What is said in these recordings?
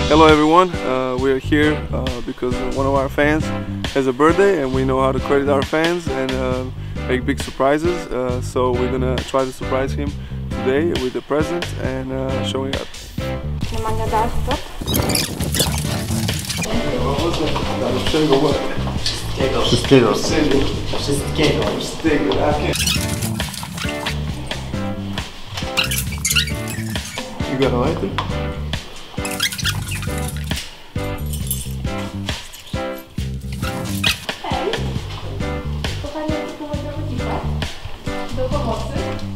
Hello everyone, we are here because one of our fans has a birthday and we know how to credit our fans and make big surprises. So we're gonna try to surprise him today with the present and showing up. Wszystkiego. You got a lighter? Hej, kochanie, tu mogę udziwać do pomocy.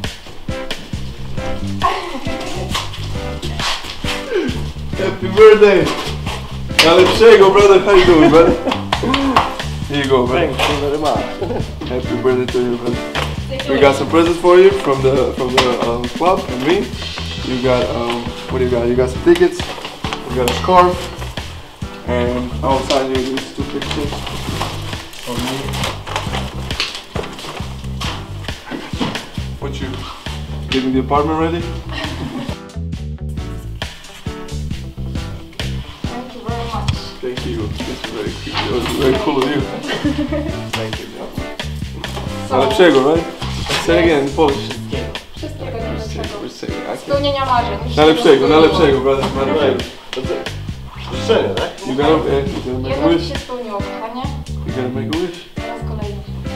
Happy birthday! Najlepszego, brother. How you doing, brother? Here you go, brother. Thank you very much. Happy birthday to you, brother. We got some presents for you from the club and me. You got what do you got? You got some tickets. You got a scarf, and I'll sign you these two pictures of me. What you getting the apartment ready? Thank you very much. Thank you. This is very cute. It was very cool of you. Thank you. Najlepszego, right? Say it again in Polish. Wszystkiego najlepszego. I can't. Spełnienia marzeń. Najlepszego, najlepszego, brother. Najlepszego. Życzenie, tak? You gotta make a Jedno ci wish. się spełniło, kochanie. You gotta make a wish. Teraz kolejny.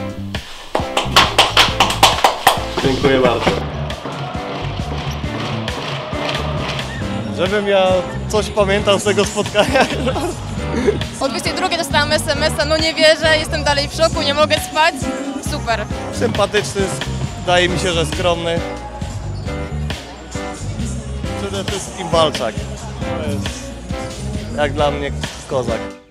Dziękuję bardzo. Żebym ja coś pamiętał z tego spotkania. O 22 dostałam SMS-a, no nie wierzę, jestem dalej w szoku, nie mogę spać. Super. Sympatyczny, wydaje mi się, że skromny. Przede wszystkim walczak. To jest jak dla mnie kozak.